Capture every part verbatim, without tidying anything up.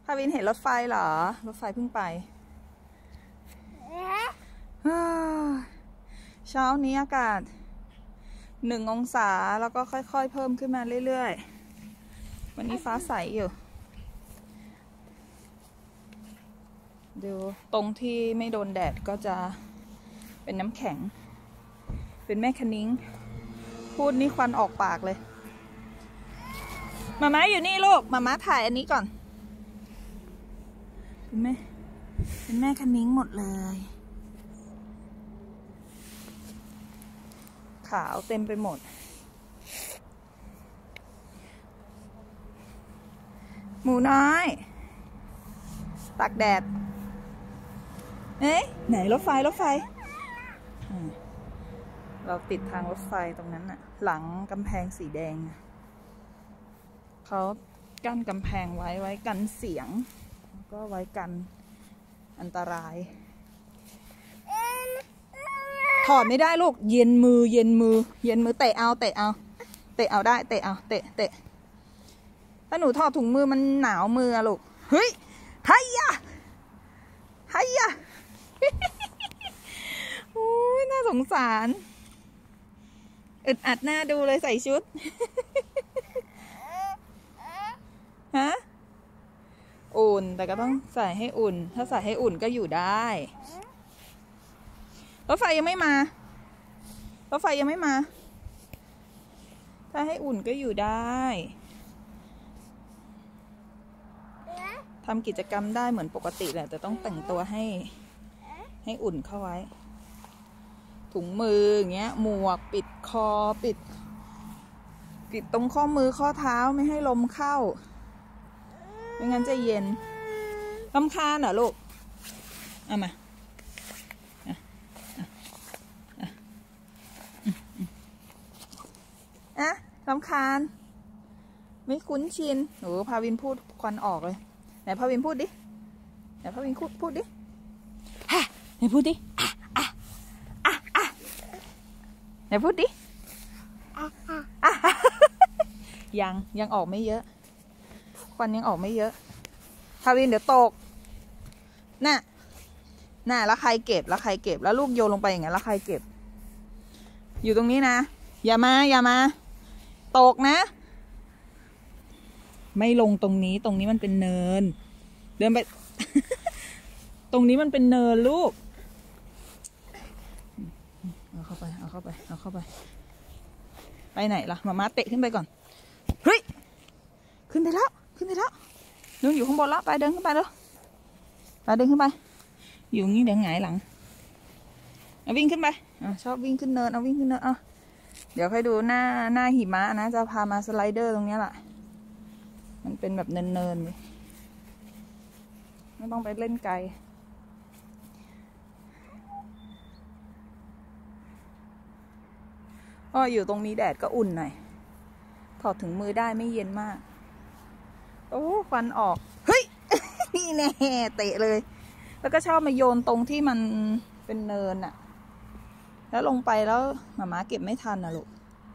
าวินเห็นรถไฟเหรอรถไฟเพิ่งไปเช้านี้อากาศหนึ่งองศาแล้วก็ค่อยๆเพิ่มขึ้นมาเรื่อยๆวันนี้ฟ้าใสอยู่ดูตรงที่ไม่โดนแดดก็จะเป็นน้ำแข็งเป็นแม่คะนิ้งพูดนี่ควันออกปากเลยมาม่าอยู่นี่ลูกมาม่าถ่ายอันนี้ก่อนเป็นแม่เป็นแม่คะนิ้งหมดเลยขาวเต็มไปหมดหมูน้อยตากแดดเอ๊ะไหนรถไฟรถไฟเราติดทางรถไฟตรงนั้นน่ะหลังกำแพงสีแดงเขากั้นกำแพงไว้ไว้กันเสียงก็ไว้กันอันตรายถอดไม่ได้ลูกเย็นมือเย็นมือเย็นมือเตะเอาเตะเอาเตะเอาได้เตะเอาเตะเตะถ้าหนูถอดถุงมือมันหนาวมือลูกเฮ้ยไฮยะไฮยะโอ้ยน่าสงสารอึดอัดหน้าดูเลยใส่ชุดฮะอุ่นแต่ก็ต้องใส่ให้อุ่นถ้าใส่ให้อุ่นก็อยู่ได้รถไฟยังไม่มารถไฟยังไม่มาถ้าให้อุ่นก็อยู่ได้ทำกิจกรรมได้เหมือนปกติแหละแต่ต้องแต่งตัวให้ให้อุ่นเข้าไว้ถุงมืออย่างเงี้ยหมวกปิดคอปิดปิดตรงข้อมือข้อเท้าไม่ให้ลมเข้าไม่งั้นจะเย็นรำคาญเหรอลูกเอามาอะรำคาญไม่คุ้นชินหนูพาวินพูดควันออกเลยไหนพาวินพูดดิไหนพาวินพูดพูดดิฮะไหนพูดดิอ่ะอ่ะอ่ะอ่ะไหนพูดดิอ่ะอ่ะยังยังออกไม่เยอะควันยังออกไม่เยอะพาวินเดี๋ยวตกน่ะน่ะแล้วใครเก็บแล้วใครเก็บแล้วลูกโยนลงไปอย่างเงี้ยแล้วใครเก็บอยู่ตรงนี้นะอย่ามาอย่ามาตกนะไม่ลงตรงนี้ตรงนี้มันเป็นเนินเดินไป ตรงนี้มันเป็นเนินลูกเอาเข้าไปเอาเข้าไปเอาเข้าไปไปไหนล่ะมาม่าเตะขึ้นไปก่อนเฮ้ยขึ้นไปแล้วขึ้นไปแล้วนู่นอยู่ข้างบนแล้วไปเดินขึ้นไปแล้วไปเดินขึ้นไปอยู่งี้เดี๋ยวหงายหลังเอาวิ่งขึ้นไปอ่ะชอบวิ่งขึ้นเนินเอาวิ่งขึ้นเนินอ่ะเดี๋ยวค่อยดูหน้าหน้าหิมะนะจะพามาสไลเดอร์ตรงนี้แหละมันเป็นแบบเนินๆเลยไม่ต้องไปเล่นไกลก็อยู่ตรงนี้แดดก็อุ่นหน่อยถอดถึงมือได้ไม่เย็นมากโอ้ควันออกเฮ้ย นี่แน่เตะเลยแล้วก็ชอบมาโยนตรงที่มันเป็นเนินอะแล้วลงไปแล้วหมาม้าเก็บไม่ทันนะลูก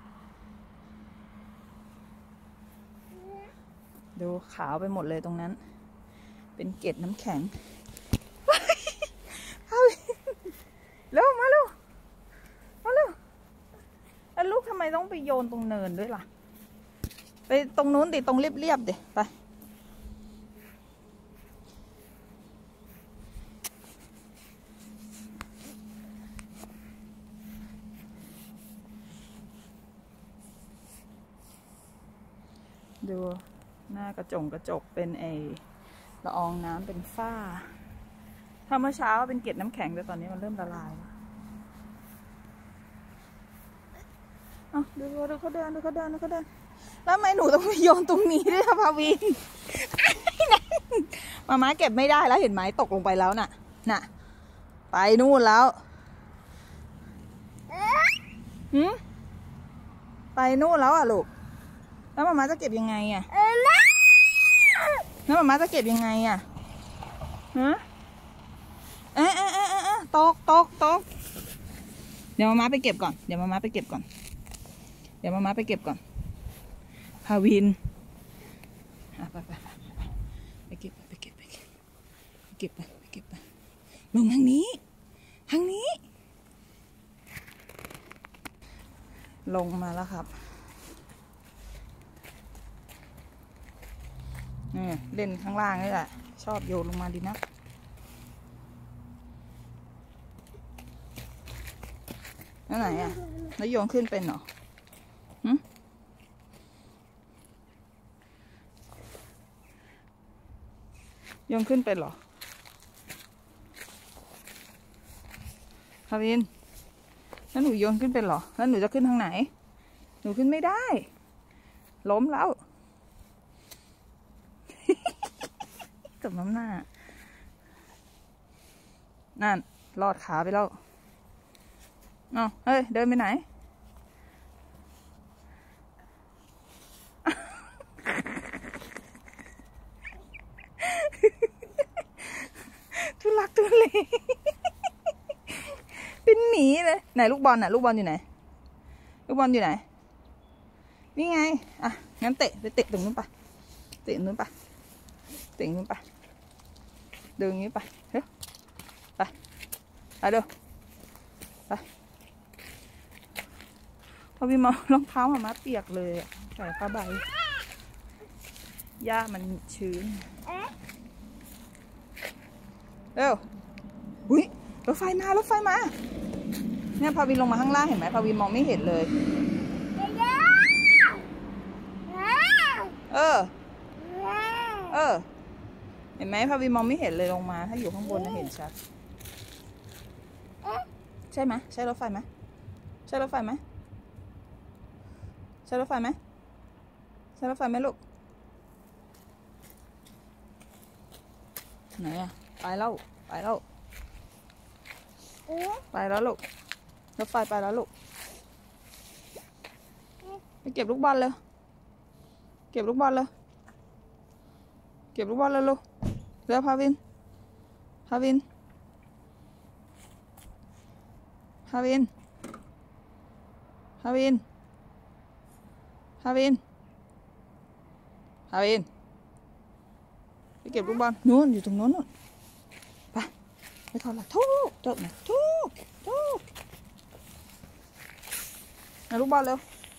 ดูขาวไปหมดเลยตรงนั้นเป็นเกล็ดน้ำแข็งเร็วมาเร็วมาเร็วแล้วลูกทำไมต้องไปโยนตรงเนินด้วยล่ะไปตรงนู้นดิตรงเรียบๆดิไปดูหน้ากระจงกระจกเป็นไอละอองน้ำเป็นฝ้าถ้าเมื่อเช้าเป็นเกล็ดน้ำแข็งแต่ตอนนี้มันเริ่มละลายอ๋อดูดูเขาเดินดูเขาเดินดูเขาเดินแล้วทำไมหนูต้องไปโยนตรงนี้ด้วยนะพาวินมาม่าเก็บไม่ได้แล้วเห็นไหมตกลงไปแล้วน่ะน่ะไปนู่นแล้วหืมไปนู่นแล้วอ่ะลูกแล้วมาม่าจะเก็บยังไงอ่ะแล้วมาม่าจะเก็บยังไงอ่ะฮะเอ๊ะเอ๊ะเอ๊ะเอ๊ะตกตกตกเดี๋ยวมาม่าไปเก็บก่อนเดี๋ยวมาม่าไปเก็บก่อนเดี๋ยวมาม่าไปเก็บก่อนพาวินไปไปไปไปเก็บไปเก็บเก็บไปเก็บไปลงทางนี้ทางนี้ลงมาแล้วครับนี่เล่นข้างล่างนี่แหละชอบโยนลงมาดีนะนั่นไหนอ่ะแล้วโยนขึ้นเป็นเหรอหึโยนขึ้นเป็นเหรอพาวินแล้วหนูโยนขึ้นเป็นเหรอแล้วหนูจะขึ้นทางไหนหนูขึ้นไม่ได้ล้มแล้วกับน้ำหน้านั่นลอดขาไปแล้วเอ้าเฮ้ยเดินไปไหนทุลักทุเลเป็นหมีเลยไหนลูกบอลน่ะลูกบอลอยู่ไหนลูกบอลอยู่ไหนนี่ไงอ่ะงั้นเตะไปเตะตรงนู้นไปเตะตรงนู้นไปเตะตรงนู้นไปเดินอย่างนี้ไปเฮ้ยไปไปเร็วไปพอพี่มองรองเท้ามามาเปียกเลยใส่ผ้าใบหญ้ามันชื้นเร็วอุ้ยรถไฟมารถไฟมาเนี่ยพาวินลงมาข้างล่างเห็นไหมพาวินมองไม่เห็นเลยเออเออเห็นไหมพาวินมองไม่เห็นเลยลงมาถ้าอยู่ข้างบนจะเห็นชัดใช่ไหมใช่รถไฟไหมใช่รถไฟไหมใช่รถไฟไหมใช่รถไฟไหมลูกไหนอะไปแล้วไปแล้วไปแล้วลูกรถไฟไปแล้วลูกไปเก็บลูกบอลเลยเก็บลูกบอลเลยเก็บลูกบอลเลยลูกเร็วพาวินพาวินพาวินพาวินพาวินพาวินไปเก็บลูกบอลนู้นอยู่ตรงโน้นนู่นไปไปถอดละทุกจบนะทุกทุกเอาลูกบอลเร็ว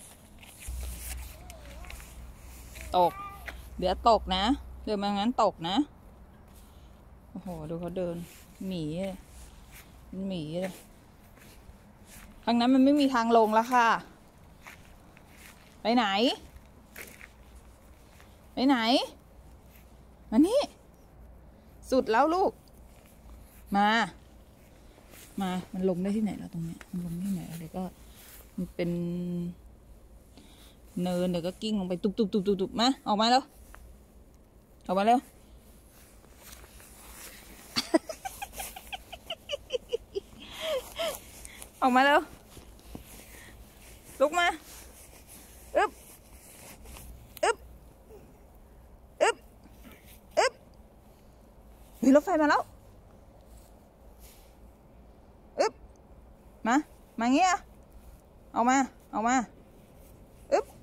ตกเดี๋ยวตกนะเดินมางั้นตกนะโอ้โหดูเขาเดินหมีเลยหมีเลยทางนั้นมันไม่มีทางลงแล้วค่ะไปไหนไปไหนมานี่สุดแล้วลูกมามามันลงได้ที่ไหนแล้วตรงเนี้ยมันลงที่ไหนเดี๋ยวก็มันเป็นเนินเดี๋ยวก็กิ้งลงไปตุบตุบตุบตุบตุบมาออกมาแล้วออกมาแล้วออกมาแล้วลุกมาอึ๊บอึ๊บอึ๊บอึ๊บเฮ้ยรถไฟมาแล้วอึ๊บมามาเงี้ยออกมาออกมาอึ๊บ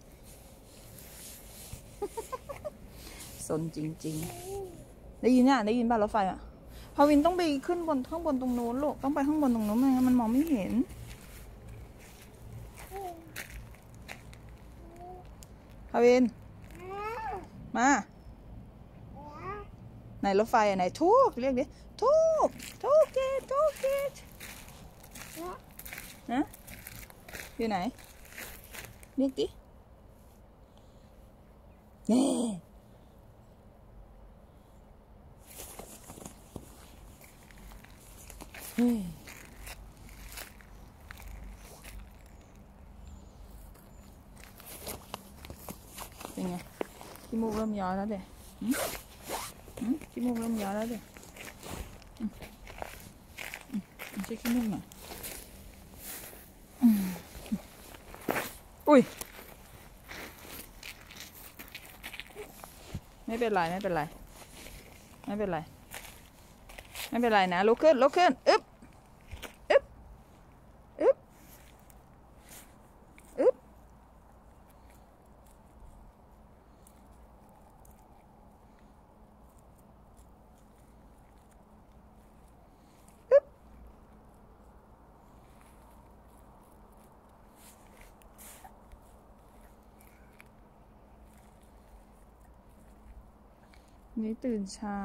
สนจริงๆได้ยินเนี่ยได้ยินป่ะรถไฟอ่ะพาวินต้องไปขึ้นบนข้างบนตรงโน้นลูกต้องไปข้างบนตรงโน้นไม่งั้นมันมองไม่เห็นพาวินมาไหนรถไฟอ่ะไหนทุกเรียกดิทุกทุกเกตทุกเกตนะอยู่ไหนเรียกดิเย้เฮ้ยเป็นไงขี้มูกเริ่มย้อยแล้วเด็กขี้มูกเริ่มย้อยแล้วเด็กใช้ขี้มูกหน่อยอุ้ยไม่เป็นไรไม่เป็นไรไม่เป็นไรไม่เป็นไรนะลุกขึ้นลุกขึ้นอึ๊บอึ๊บอึ๊บอึ๊บนี่ตื่นเช้า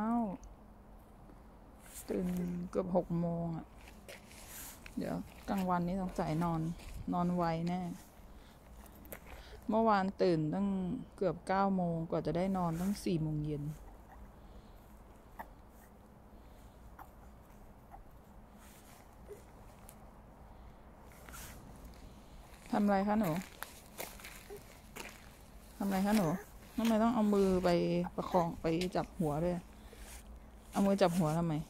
ตื่นเกือบหกโมงอ่ะเดี๋ยวกลางวันนี้ต้องจ่ายนอนนอนไวแน่เมื่อวานตื่นตั้งเกือบเก้าโมงกว่าจะได้นอนตั้งสี่โมงเย็นทำไรคะหนูทำไรคะหนูทำไมต้องเอามือไปประคองไปจับหัวด้วยเอามือจับหัวทำไม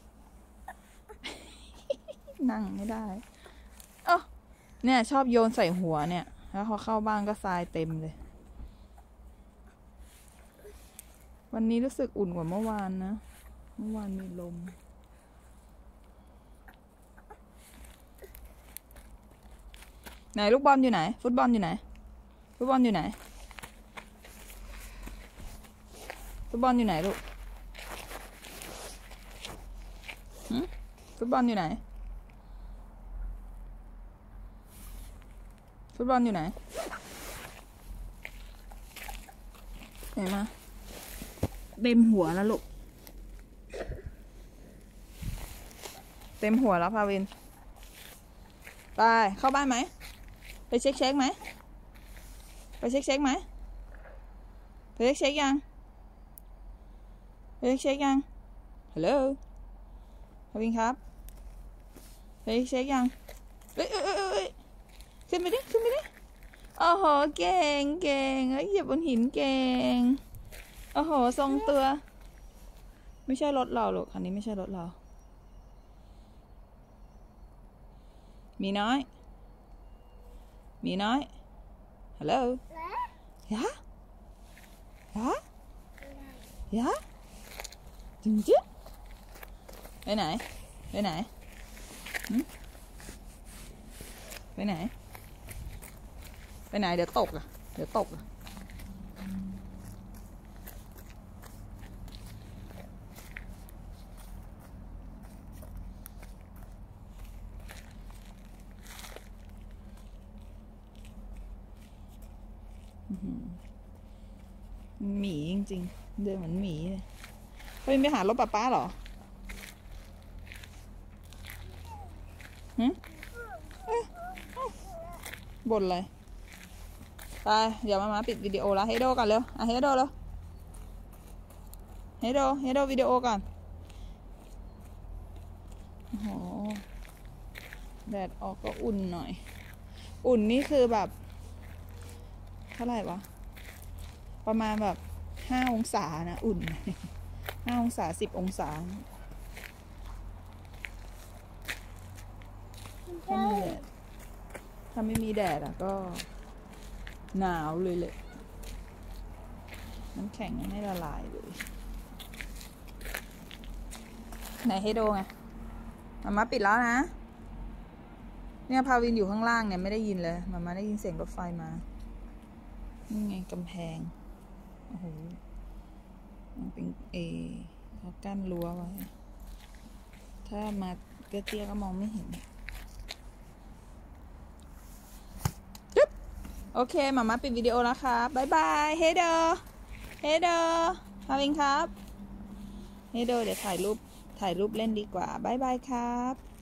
นั่งไม่ได้เอ้าเนี่ยชอบโยนใส่หัวเนี่ยแล้วพอเข้าบ้านก็ทรายเต็มเลยวันนี้รู้สึกอุ่นกว่าเมื่อวานนะเมื่อวานมีลมไหนลูกบอลอยู่ไหนฟุตบอลอยู่ไหนฟุตบอลอยู่ไหนฟุตบอลอยู่ไหนลูกฟุตบอลอยู่ไหนฟุตบอลอยู่ไหนไหนมาเต็มหัวแล้วลูกเต็มหัวแล้วพาวินไปเข้าบ้านไหมไปเช็คเช็คไหมไปเช็คเช็คไหมไปเช็คเช็คยังไปเช็คเช็คยังฮัลโหลพาวินครับไปเช็คเช็คยังเอ้ยเอ้ยเอ้ยเอ้ยขึ้นไปดิขึ้นไปดิโอ้โหเก่งเก่งเอ้ยเหยียบบนหินเก่งโอ้โหทรงตัวไม่ใช่รถเราหรอกคันนี้ไม่ใช่รถเรามีน้อยมีน้อยฮัลโหลยะยะยะจริงจิ๊บไปไหนไปไหนไปไหนไปไหนเดี๋ยวตกอ่ะเดี๋ยวตกอ่ะหมีจริงๆเดินเหมือนหมีเลยเขาไปหารถป้าป้าเหรอฮึบ่นเลยไปเดี๋ยวมามาปิดวิดีโอแล้วเฮโดก่อนเร็วอ่ะเฮโดเร็วเฮโดเฮโดวิดีโอก่อนโอ้โหแดดออกก็อุ่นหน่อยอุ่นนี่คือแบบเท่าไหร่วะประมาณแบบห้าองศานะอุ่นห้าองศาสิบองศาถ้ามีแดดถ้าไม่มีแดดอ่ะก็หนาวเลยเลยน้ำแข็งยังไม่ละลายเลยไหนให้ดูไงมามาปิดแล้วนะเนี่ยพาวินอยู่ข้างล่างเนี่ยไม่ได้ยินเลยมามาได้ยินเสียงรถไฟมานี่ไงกำแพงโอ้โหมันเป็นเอเขากั้นรั้วไว้ถ้ามาเตี้ยๆก็มองไม่เห็นจุ๊บโอเคมามาปิดวิดีโอแล้วครับบ๊ายบายเฮเดอร์เฮเดอร์พาวินครับเฮเดอร์เดี๋ยวถ่ายรูปถ่ายรูปเล่นดีกว่าบ๊ายบายครับ